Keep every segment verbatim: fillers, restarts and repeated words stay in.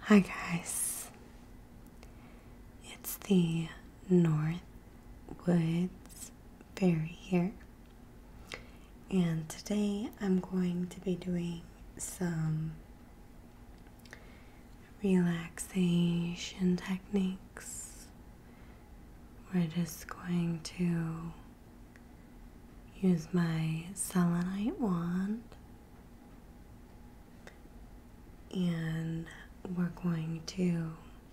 Hi guys, it's the North Woods Fairy here, and today I'm going to be doing some relaxation techniques. We're just going to use my selenite wand, and we're going to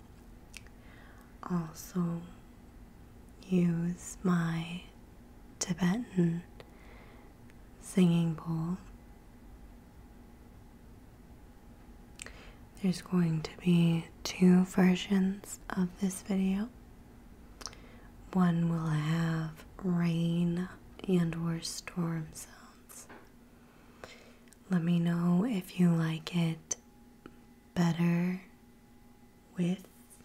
also use my Tibetan singing bowl. There's going to be two versions of this video. One will have rain and or storm sounds. Let me know if you like it better with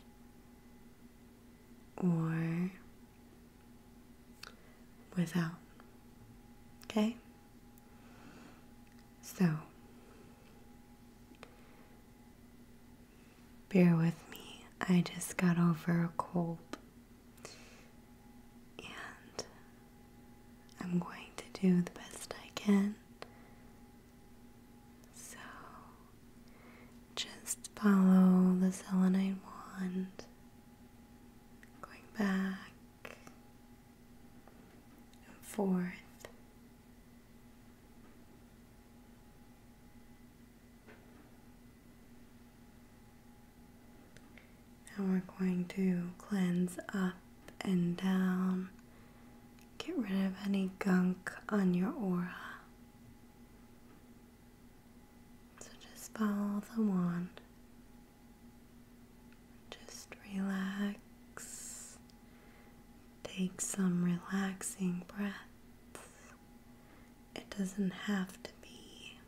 or without. Okay? So, bear with me. I just got over a cold and I'm going to do the best I can. So, just follow the selenite wand, going back and forth. Now we're going to cleanse up and down, get rid of any gunk on your aura. So just follow the wand. Just relax. Take some relaxing breaths. It doesn't have to be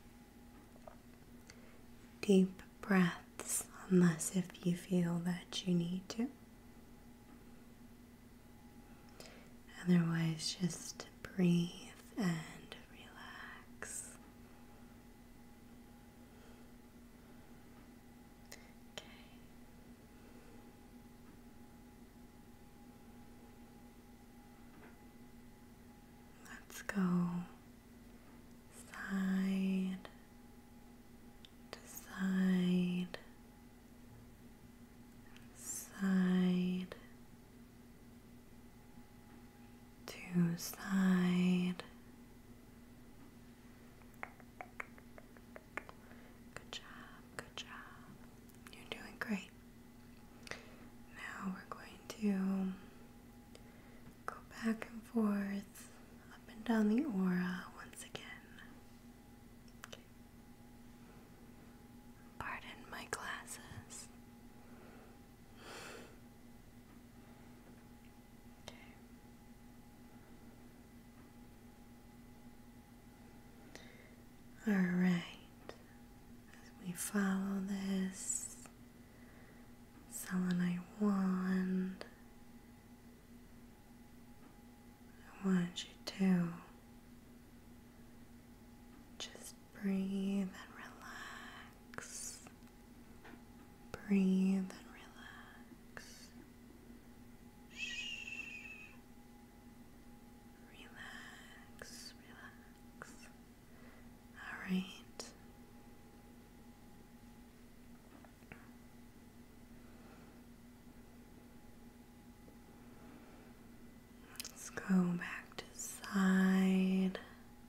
deep breaths unless if you feel that you need to. Otherwise, just breathe and relax. Okay. Let's go side to side, side to side. Good job, good job. You're doing great. Now we're going to go back and forth, up and down the aura once again. Okay. Pardon my glasses. Okay. Alright, as we follow this selenite wand, I want you to just breathe and relax. Breathe and relax. Shh. Relax, relax. Alright. Let's go back to side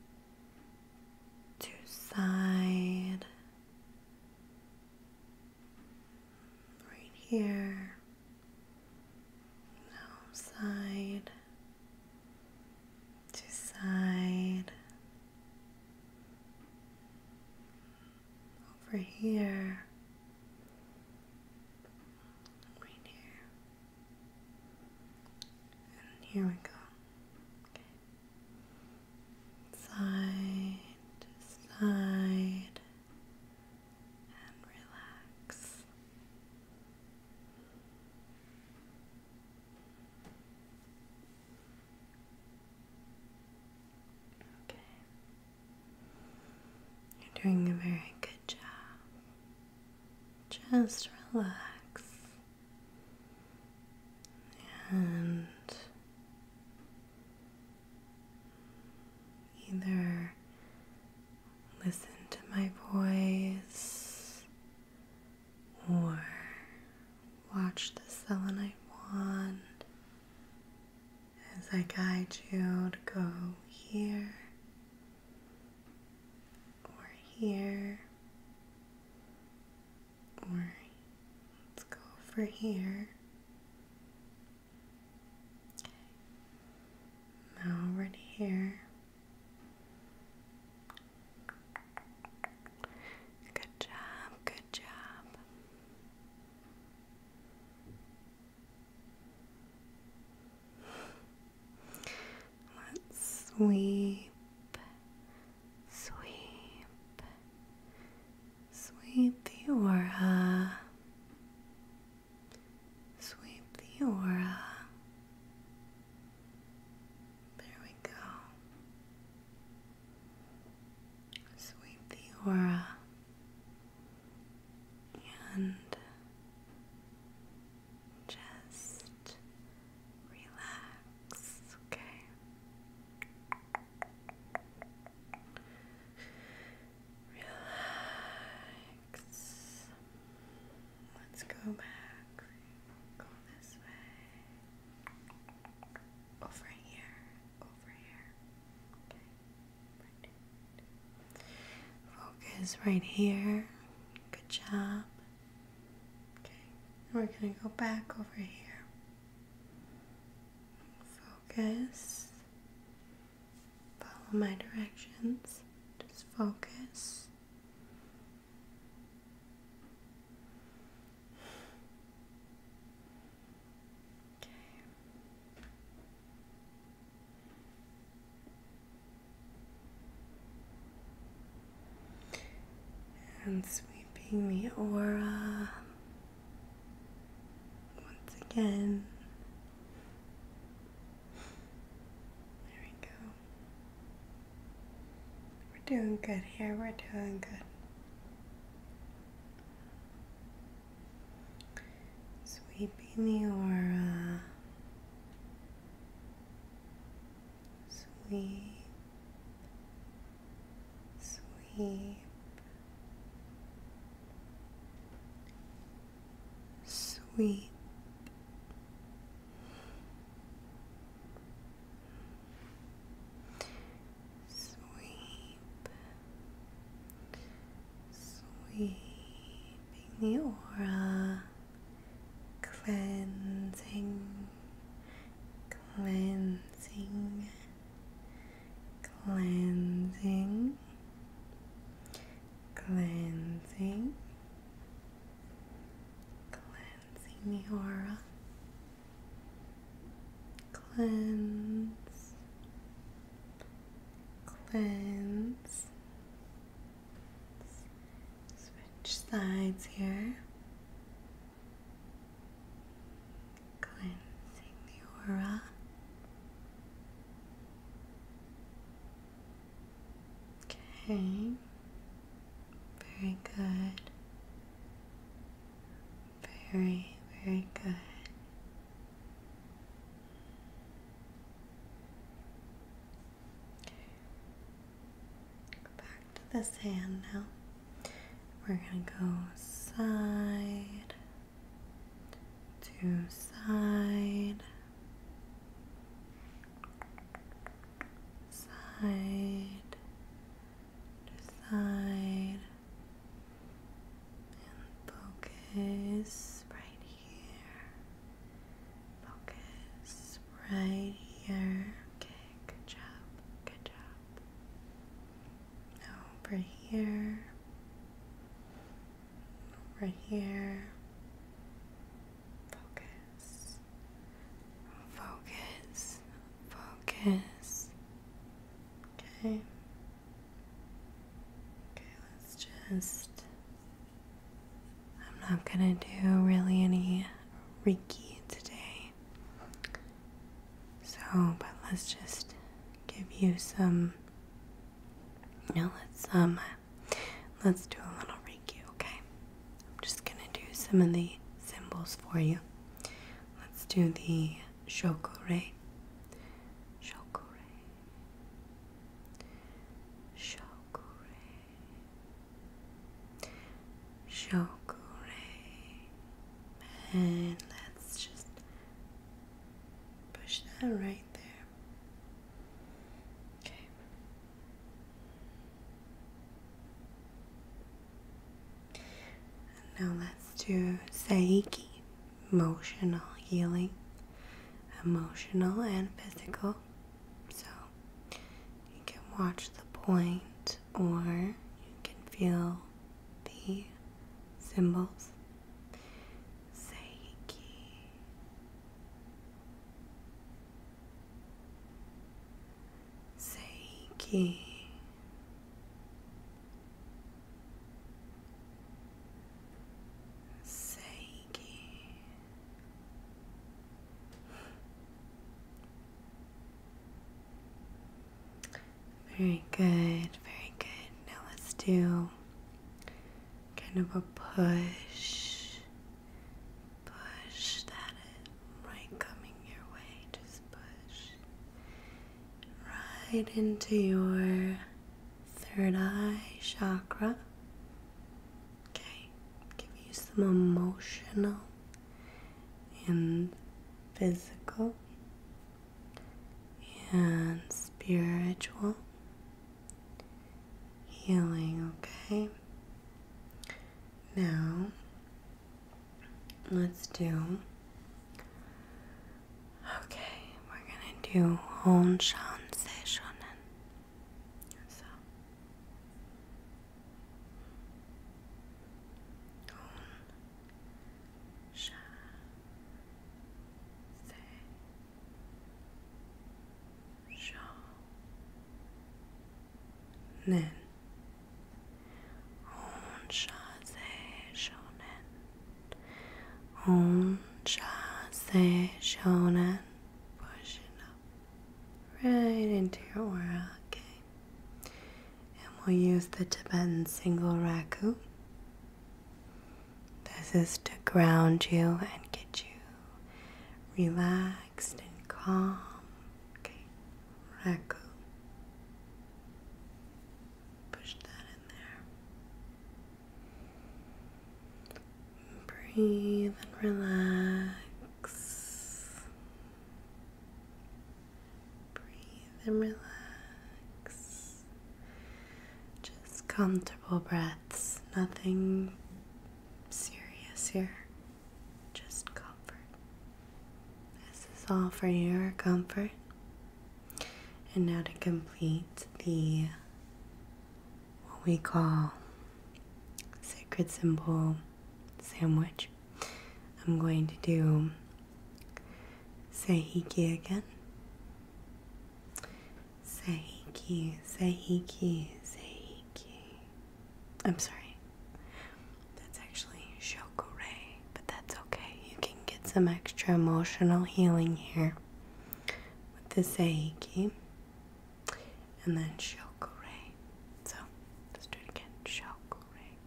to side. Right here. Now side to side. Over here. Right here. And here we go. Okay. Side to side and relax. Okay. You're doing a very good job. just relax. And either listen to my voice or watch the selenite wand as I guide you to go here or here, or let's go for here. Okay. Now right here. Good job, good job. Let's sweep, sweep, sweep the aura, sweep the aura. There we go. Sweep the aura and just relax, okay? Relax. Let's go back. Go this way. Over here. Over here. Okay. Right. Focus right here. Good job. Okay. We're going to go back over here. Focus. Follow my directions. Just focus. Okay. And sweeping the aura once again. There we go. We're doing good here. We're doing good. Sweeping the aura. Sweep. Sweep. Sweep. Sweep. Sweeping the aura, cleansing, cleansing, cleansing, cleansing, cleansing the aura, cleanse, cleanse. Switch sides here. Cleansing the aura. Okay. Very good. Very, very good. Okay. Go back to this hand now. We're going to go side to side, side to side, and focus right here. Focus right here. Okay, good job, good job. Now over here. Over here. Focus. Focus. Focus. Okay. Okay, let's just. I'm not gonna do really any Reiki today. So, but let's just give you some. Now let's um, let's do a little Reiki, okay? I'm just gonna do some of the symbols for you. Let's do the Shokure. Shokure. Shokure. Shokure. And let's just push that right there. Okay. And now let's do Seiki, emotional healing, emotional and physical. So you can watch the point or you can feel the symbols. Seiki. Seiki. Very good, very good. Now let's do kind of a push. Push that it right coming your way. Just push right into your third eye chakra. Okay, give you some emotional and physical and spiritual healing, okay? Now, let's do, okay, we're gonna do Hon Shan Se Shonen. So, Hon Shan Se Shonen. Hon Sha Se Shonen. Push it up right into your aura, okay? And we'll use the Tibetan single raku. This is to ground you and get you relaxed and calm. Okay, raku. Push that in there. Breathe and relax. Breathe and relax. Just comfortable breaths, nothing serious here. Just comfort. This is all for your comfort. And now to complete the what we call sacred symbol sandwich, I'm going to do Seiki again. Seiki, Seiki, Seiki. I'm sorry. That's actually Shokure, but that's okay. You can get some extra emotional healing here with the Seiki. And then Shokure. So, let's do it again. Shokure.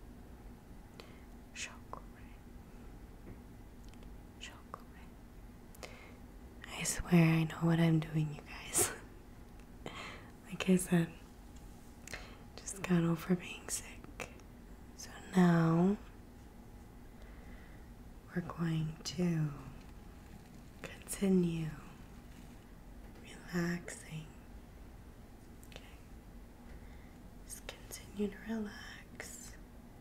I swear I know what I'm doing, you guys. Like I said, just got over being sick. So now we're going to continue relaxing. Okay. Just continue to relax.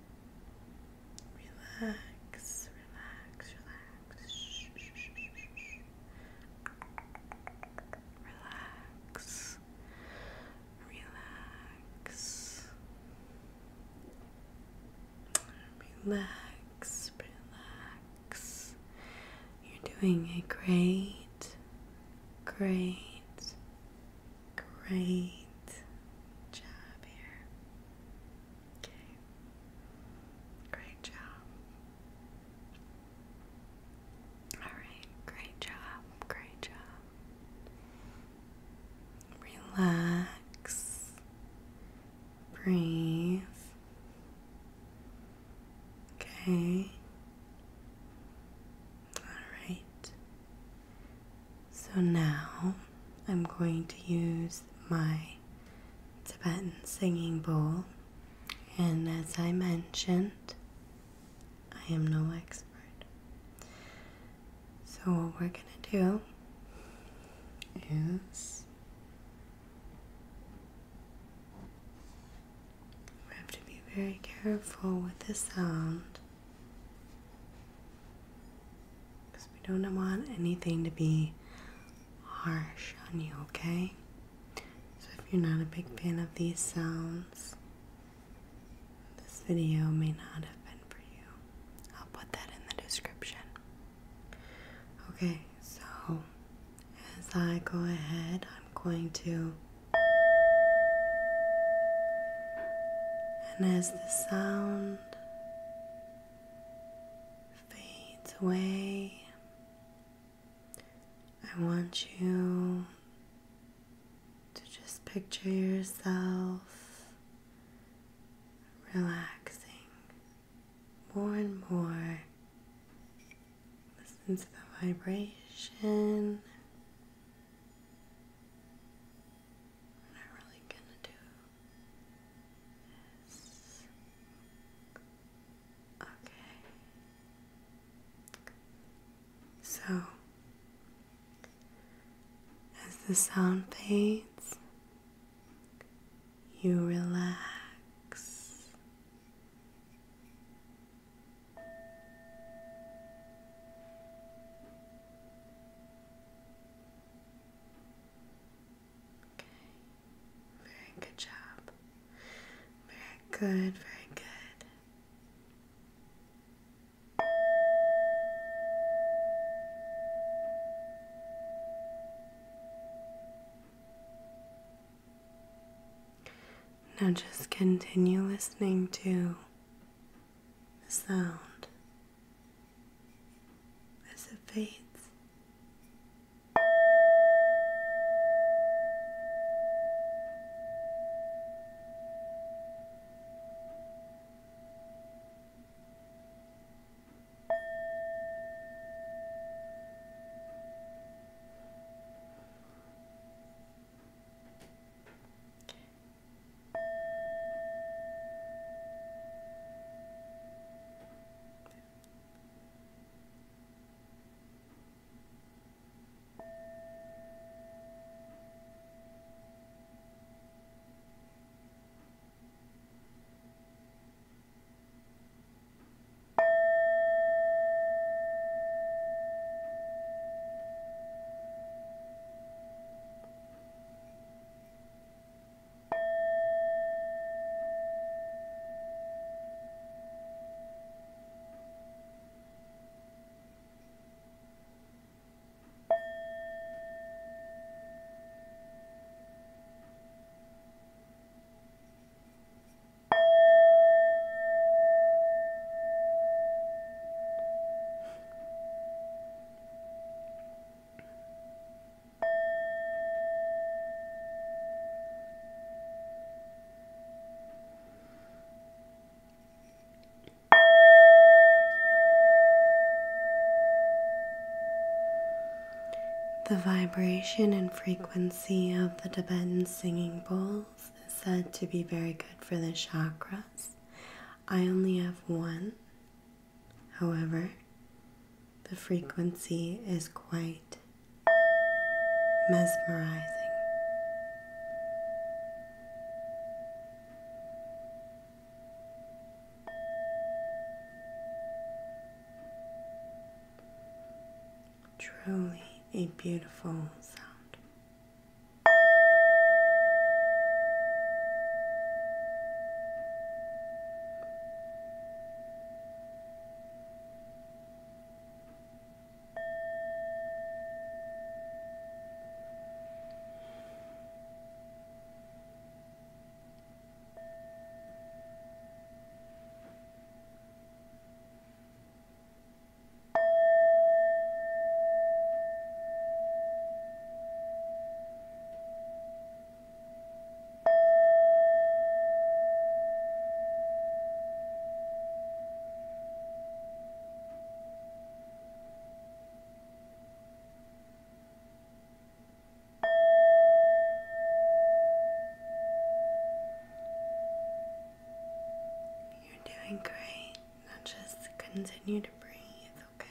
Relax. Relax, relax. You're doing a great, great, great job here. Okay. Great job. Alright, great job, great job. Relax. Breathe. Okay. So now I'm going to use my Tibetan singing bowl, and as I mentioned, I am no expert. So what we're going to do is we have to be very careful with the sound because we don't want anything to be harsh on you, okay? So if you're not a big fan of these sounds, this video may not have been for you. I'll put that in the description. Okay, so as I go ahead, I'm going to, and as the sound fades away, I want you to just picture yourself relaxing more and more. Listen to the vibration. We're not really gonna do this. Okay. So, as the sound fades, you relax. Okay, very good job. Very good, very good. Now just continue listening to the sound as it fades. The vibration and frequency of the Tibetan singing bowls is said to be very good for the chakras. I only have one. However, the frequency is quite mesmerizing. Truly a beautiful sound. continue to breathe, okay?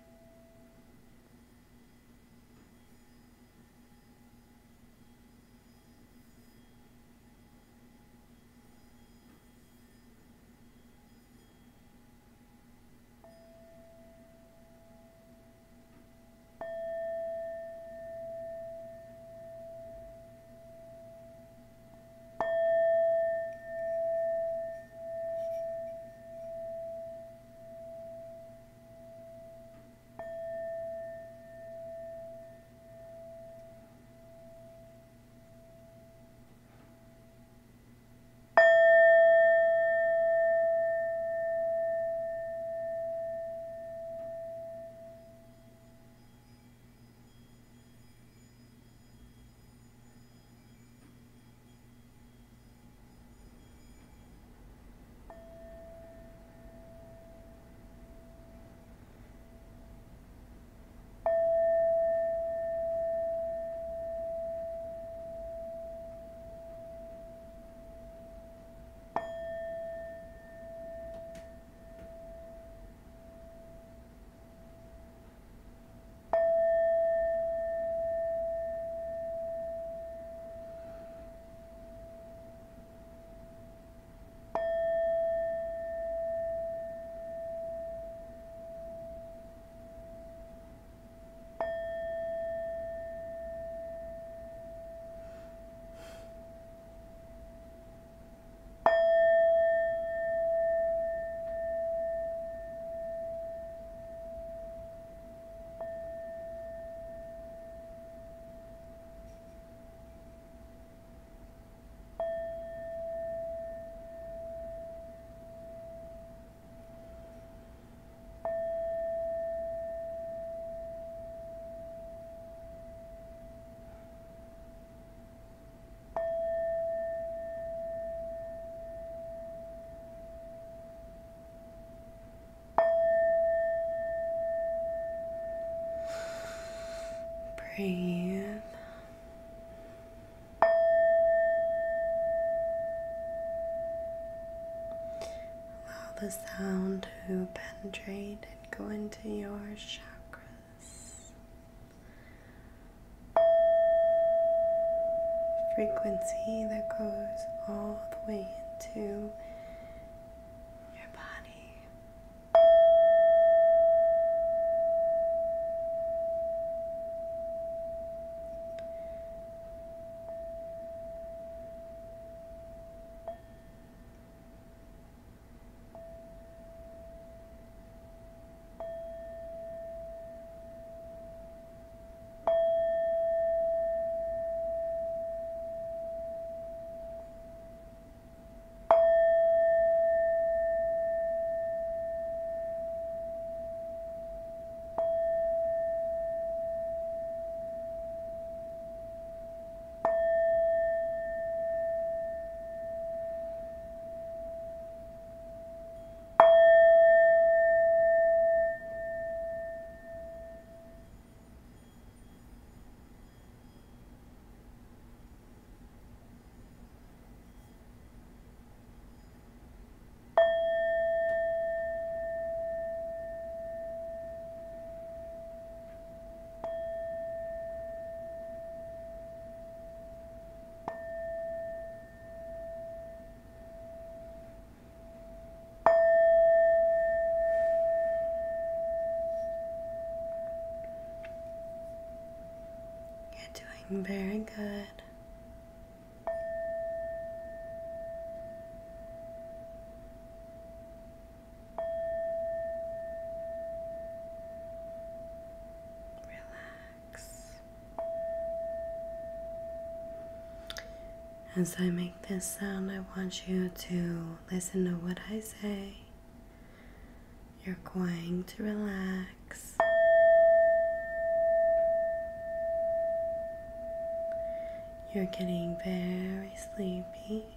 Breathe. Allow the sound to penetrate and go into your chakras. Frequency that goes all the way into your body. Very good. Relax. As I make this sound, I want you to listen to what I say. You're going to relax. You're getting very sleepy.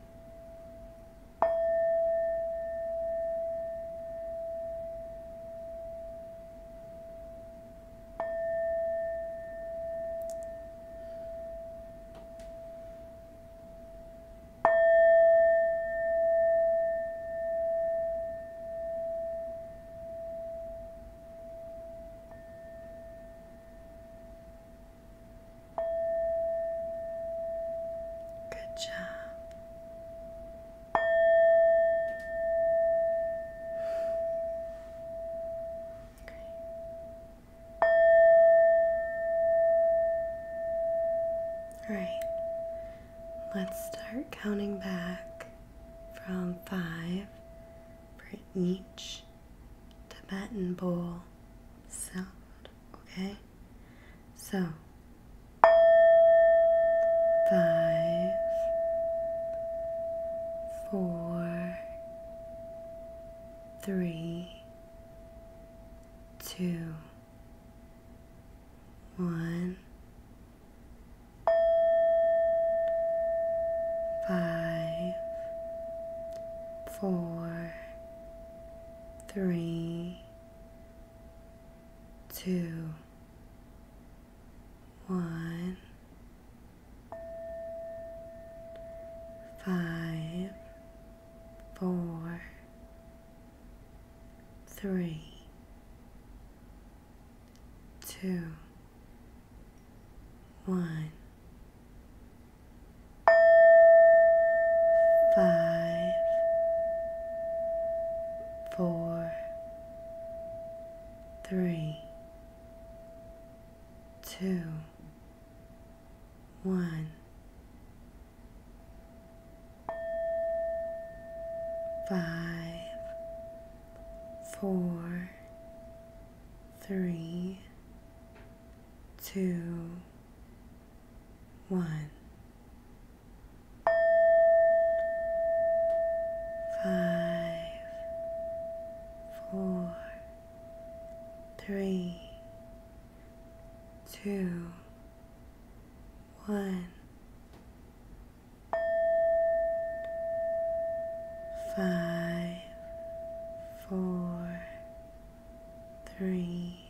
job. Alright, let's start counting back from five for each Tibetan bowl sound, okay? So, five, four, three, two, one. Five, four, three, two, one. Five, four, three, two, one. Five, four, three, two, one. Five, four, three, two, one. Five, four, three, two, one. Five, four, three,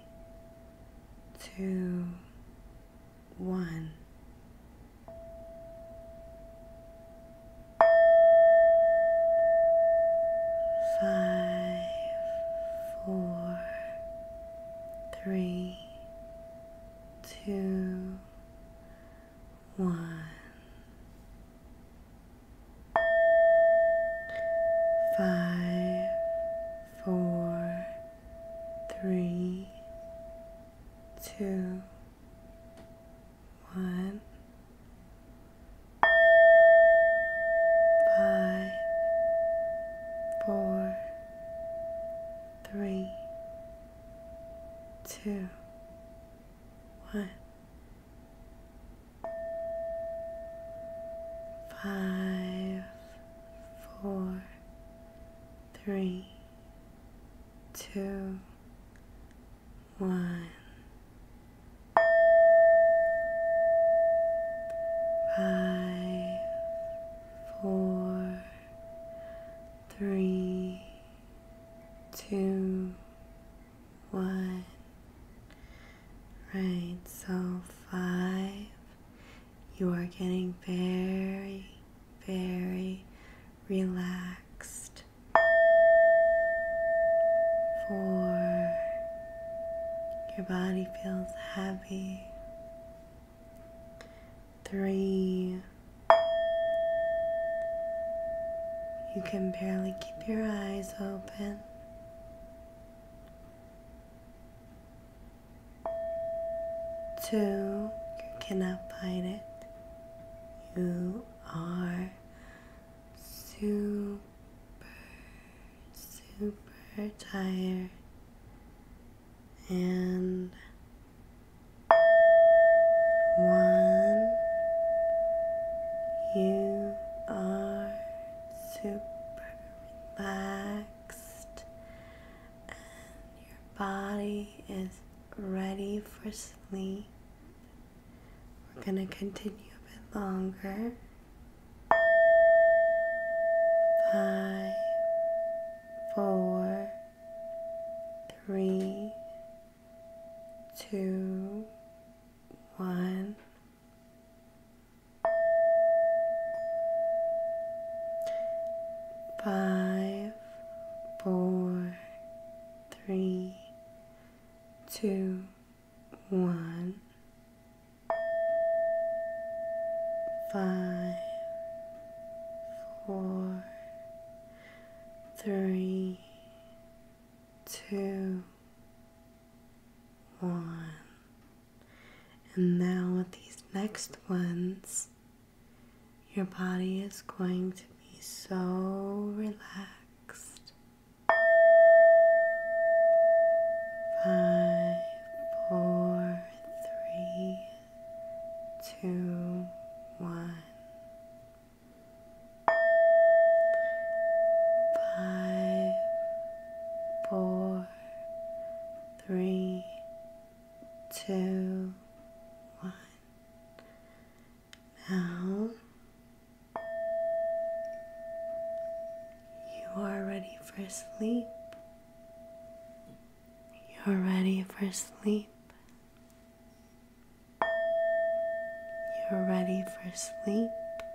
two, one. Five, four, three, two, one. Five, four, three, two, one. Five, four, three, two, one. Five, four, three, two, one. Five, four, three, two, one. Right, so five, you are getting very, very relaxed. Four, your body feels heavy. Three, you can barely keep your eyes open. Two, you cannot fight it. You are super, super tired. And one, you are super relaxed and your body is ready for sleep. We're gonna continue a bit longer. Five, four, three, two, one. Five, four, three, two, one. Five, And now with these next ones, your body is going to be so relaxed. Five, four, three, two, one. Five, four, three, two, one. Now you are ready for sleep. You're ready for sleep. You're ready for sleep.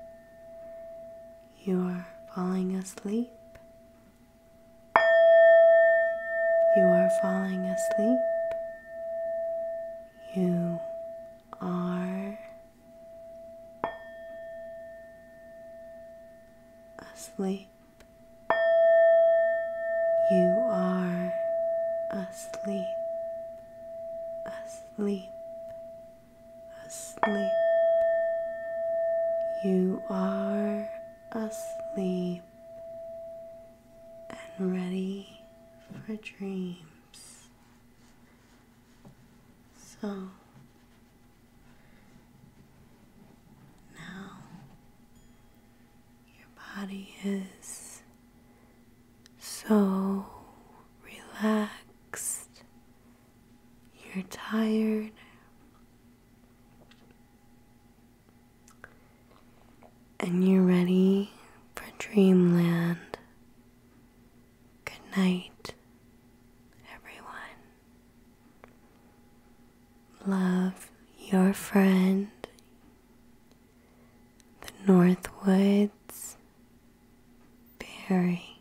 You are falling asleep. You are falling asleep. You are asleep. You are asleep. Asleep. Asleep. You are asleep and ready for dreams. So now your body is so relaxed. You're tired. And you're ready for dreamland. Good night, everyone. Love, your friend, the Northwoods, Barry.